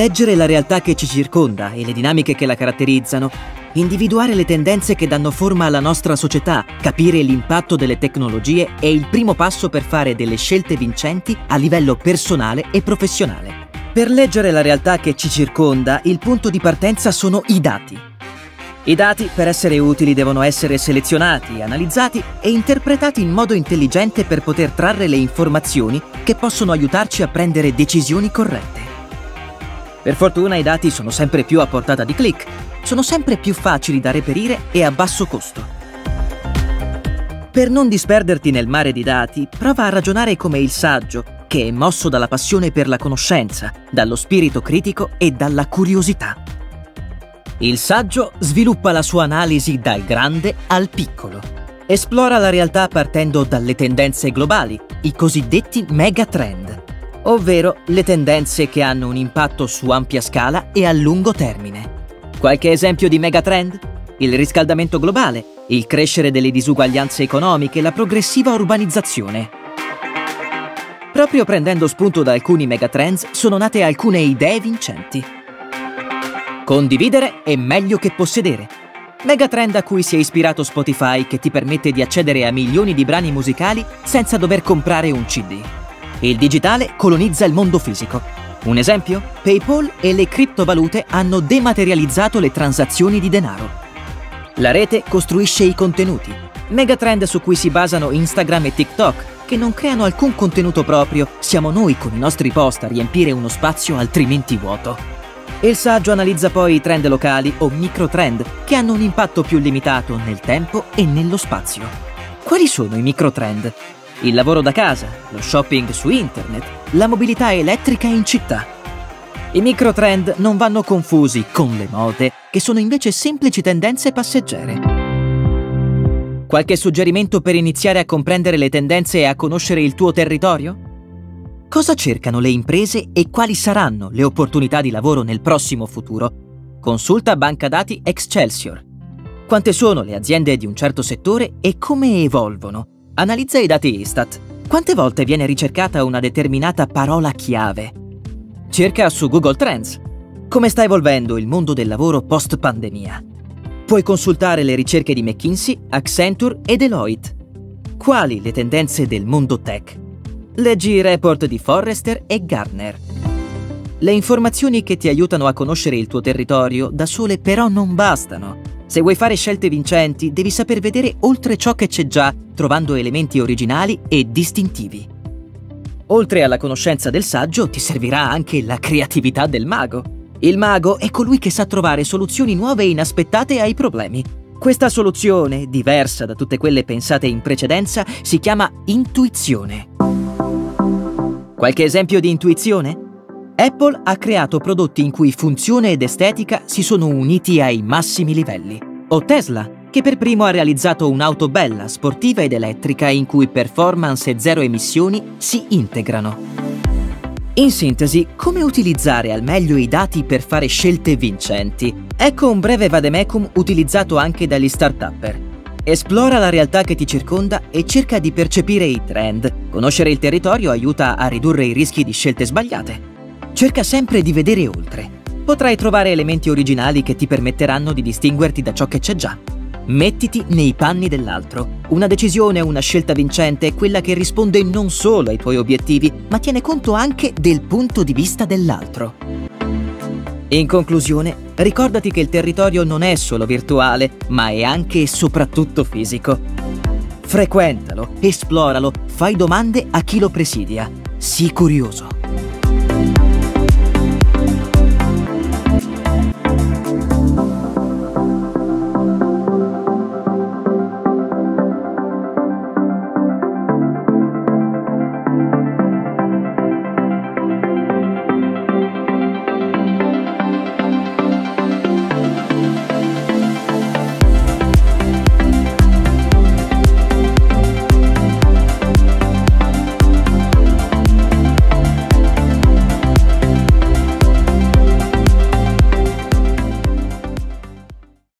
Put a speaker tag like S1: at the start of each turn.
S1: Leggere la realtà che ci circonda e le dinamiche che la caratterizzano, individuare le tendenze che danno forma alla nostra società, capire l'impatto delle tecnologie è il primo passo per fare delle scelte vincenti a livello personale e professionale. Per leggere la realtà che ci circonda, il punto di partenza sono i dati. I dati, per essere utili, devono essere selezionati, analizzati e interpretati in modo intelligente per poter trarre le informazioni che possono aiutarci a prendere decisioni corrette. Per fortuna i dati sono sempre più a portata di click, sono sempre più facili da reperire e a basso costo. Per non disperderti nel mare di dati, prova a ragionare come il saggio, che è mosso dalla passione per la conoscenza, dallo spirito critico e dalla curiosità. Il saggio sviluppa la sua analisi dal grande al piccolo. Esplora la realtà partendo dalle tendenze globali, i cosiddetti megatrend, ovvero le tendenze che hanno un impatto su ampia scala e a lungo termine. Qualche esempio di megatrend? Il riscaldamento globale, il crescere delle disuguaglianze economiche, la progressiva urbanizzazione. Proprio prendendo spunto da alcuni megatrends sono nate alcune idee vincenti. Condividere è meglio che possedere. Megatrend a cui si è ispirato Spotify, che ti permette di accedere a milioni di brani musicali senza dover comprare un CD. Il digitale colonizza il mondo fisico. Un esempio? PayPal e le criptovalute hanno dematerializzato le transazioni di denaro. La rete costruisce i contenuti. Megatrend su cui si basano Instagram e TikTok, che non creano alcun contenuto proprio, siamo noi con i nostri post a riempire uno spazio altrimenti vuoto. Il saggio analizza poi i trend locali o microtrend, che hanno un impatto più limitato nel tempo e nello spazio. Quali sono i microtrend? Il lavoro da casa, lo shopping su internet, la mobilità elettrica in città. I microtrend non vanno confusi con le mode, che sono invece semplici tendenze passeggere. Qualche suggerimento per iniziare a comprendere le tendenze e a conoscere il tuo territorio? Cosa cercano le imprese e quali saranno le opportunità di lavoro nel prossimo futuro? Consulta banca dati Excelsior. Quante sono le aziende di un certo settore e come evolvono? Analizza i dati Istat. Quante volte viene ricercata una determinata parola chiave? Cerca su Google Trends. Come sta evolvendo il mondo del lavoro post-pandemia? Puoi consultare le ricerche di McKinsey, Accenture e Deloitte. Quali le tendenze del mondo tech? Leggi i report di Forrester e Gartner. Le informazioni che ti aiutano a conoscere il tuo territorio da sole però non bastano. Se vuoi fare scelte vincenti, devi saper vedere oltre ciò che c'è già, trovando elementi originali e distintivi. Oltre alla conoscenza del saggio, ti servirà anche la creatività del mago. Il mago è colui che sa trovare soluzioni nuove e inaspettate ai problemi. Questa soluzione, diversa da tutte quelle pensate in precedenza, si chiama intuizione. Qualche esempio di intuizione? Apple ha creato prodotti in cui funzione ed estetica si sono uniti ai massimi livelli. O Tesla, che per primo ha realizzato un'auto bella, sportiva ed elettrica in cui performance e zero emissioni si integrano. In sintesi, come utilizzare al meglio i dati per fare scelte vincenti? Ecco un breve vademecum utilizzato anche dagli start-upper. Esplora la realtà che ti circonda e cerca di percepire i trend. Conoscere il territorio aiuta a ridurre i rischi di scelte sbagliate. Cerca sempre di vedere oltre. Potrai trovare elementi originali che ti permetteranno di distinguerti da ciò che c'è già. Mettiti nei panni dell'altro. Una decisione o una scelta vincente è quella che risponde non solo ai tuoi obiettivi, ma tiene conto anche del punto di vista dell'altro. In conclusione, ricordati che il territorio non è solo virtuale, ma è anche e soprattutto fisico. Frequentalo, esploralo, fai domande a chi lo presidia. Sii curioso.